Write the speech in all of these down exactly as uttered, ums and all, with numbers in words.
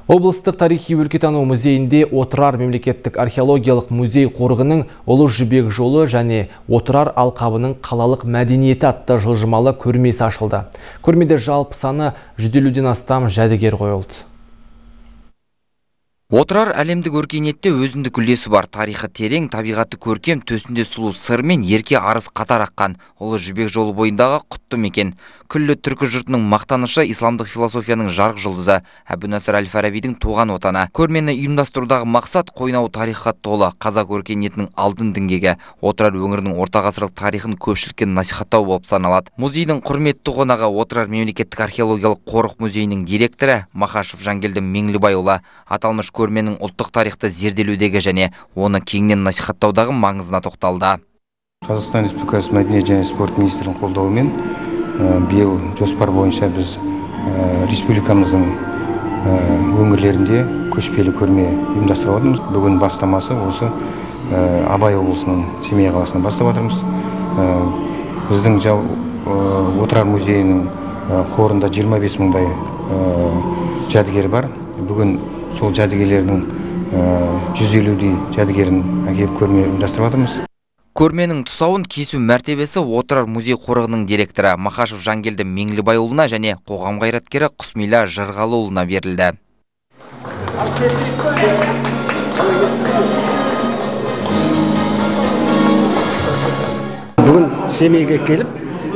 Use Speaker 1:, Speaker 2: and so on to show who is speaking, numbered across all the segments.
Speaker 1: Облыстық тарихи өлкетану музейінде Отырар мемлекеттік археологиялық музей қорығының Ұлы Жібек жолы және Отырар алқабының қалалық мәдениеті атты жылжымалы көрмесі ашылды. Көрмеде жалпы саны жүз елуден астам жәдігер қойылды.
Speaker 2: Отырар әлемдік өркениетте өзіндік үлесі бар. Тарихы терең, табиғаты көркем, төсінде сұлу сыр мен ерке арыс қатар аққан Ұлы Жібек жолы бойындағы құтты мекен. Күллі түркі жұртының мақтанышы, исламдық философияның жарық жұлдызы Әбу-Насыр әл-Фарабидің туған отаны. Көрмені ұйымдастырудағы мақсат қойнауы тарихқа толы қазақ өркениетінің алтын діңгегі. Отырар өңірінің орта ғасырлық тарихын көпшілікке насихаттау болып саналады. Музейдің құрметті қонағы Отырар мемлекеттік археологиялық қорық музейінің директоры Махашев Жангелді Меңлібайұлы аталмыш көрменің ұлттық тарихты зерделеудегі және оны кеңінен насихаттаудағы маңызына тоқталды.
Speaker 3: Қазақстан Республикасы мәдениет және спорт министрінің қолдауымен биыл жоспар бойынша біз республикамыздың өңірлерінде көшпелі көрме ұйымдастырып отырмыз. Бүгін бастамасы осы Абай облысының Семей қаласынан бастап отырмыз. Біздің Отырар музейінің қорында жиырма бес мыңдай жәдігер бар. Бүгін сол жәдігерлердің жүз елудей жәдігерін әкеліп көрме ұйымдастырып жатырмыз.
Speaker 2: Көрменің тұсауын кесу мәртебесі Отырар музей қорығының директоры Махашев Жангелді Меңлібайұлына және қоғам қайраткері Құсмила Жырғалыұлына берілді.
Speaker 4: Бүгін Семейге келіп,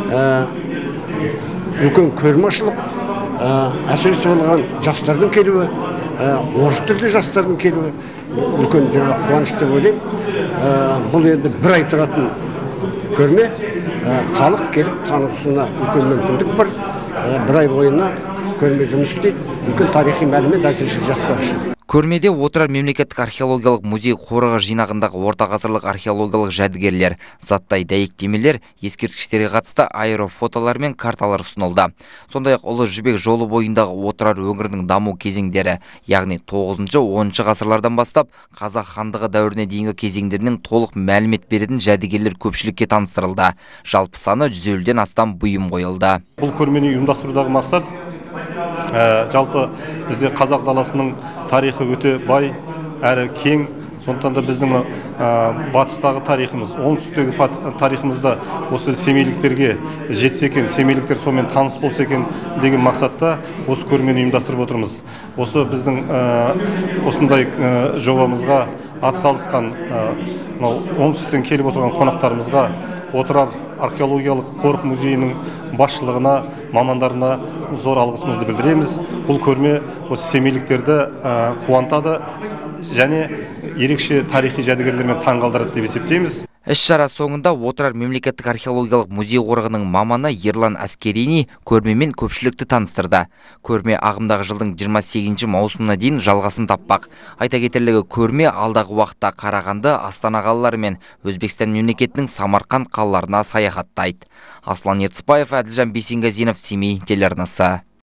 Speaker 4: үлкен көрме ашылып, әсіресе болған жастардың келуі, орыс тілді жастардың келуі үлкен қуаныш деп ойлаймын. Бұл енді бір ай тұратын көрме, халық келіп танысуына үлкен мүмкіндік бар. Бір ай бойына көрме жұмыс істейді, үлкен тарихи мәлімет әсіресе жастар үшін.
Speaker 2: Көрмеде Отырар мемлекеттік археологиялық музей қорығы жинағындағы орта ғасырлық археологиялық жәдігерлер, заттай дәйектемелер, ескерткіштерге қатысты аэрофотолар мен карталар ұсынылды. Сондай-ақ Ұлы Жібек жолы бойындағы Отырар өңірінің даму кезеңдері, яғни тоғызыншы оныншы ғасырлардан бастап қазақ хандығы дәуіріне дейінгі кезеңдерінен толық мәлімет беретін жәдігерлер көпшілікке таныстырылды. Жалпы саны жүз елуден астам бұйым қойылды.
Speaker 5: Бұл көрмені ұйымдастырудағы мақсат жалпы бізде қазақ даласының тарихы өте бай әрі кең. Сондықтан да біздің батыстағы тарихымыз, оңтүстіктегі тарихымызда осы семейліктерге жетсе екен, семейліктер сонымен таныс болса екен деген мақсатта осы көрмені ұйымдастырып отырмыз. Осы біздің осындай жобамызға атсалысқан оңтүстіктен келіп отырған қонақтарымызға Отырар археологиялық қорық музейінің басшылығына, мамандарына зор алғысымызды білдіреміз. Бұл көрме осы семейліктерді қуантады және ерекше тарихи жәдігерлермен таңғалдырады деп есептейміз.
Speaker 2: Іс-шара соңында Отырар мемлекеттік археологиялық музей қорығының маманы Ерлан Әскерини көрмемен көпшілікті таныстырды. Көрме ағымдағы жылдың жиырма сегізінші маусымына дейін жалғасын таппақ. Айта кетерлігі, көрме алдағы уақытта Қарағанды, Астана қалалары мен Өзбекстан мемлекетінің Самарқан қалаларына саяхаттайды. Аслан Ертісбаев, Әділжан Бейсенғазинов, Семей телеарнасы.